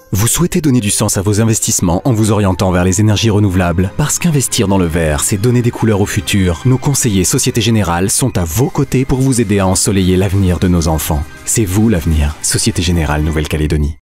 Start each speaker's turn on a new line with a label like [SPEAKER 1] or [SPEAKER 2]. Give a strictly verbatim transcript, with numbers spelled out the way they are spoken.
[SPEAKER 1] Vous souhaitez donner du sens à vos investissements en vous orientant vers les énergies renouvelables? Parce qu'investir dans le vert, c'est donner des couleurs au futur. Nos conseillers Société Générale sont à vos côtés pour vous aider à ensoleiller l'avenir de nos enfants. C'est vous l'avenir. Société Générale Nouvelle-Calédonie.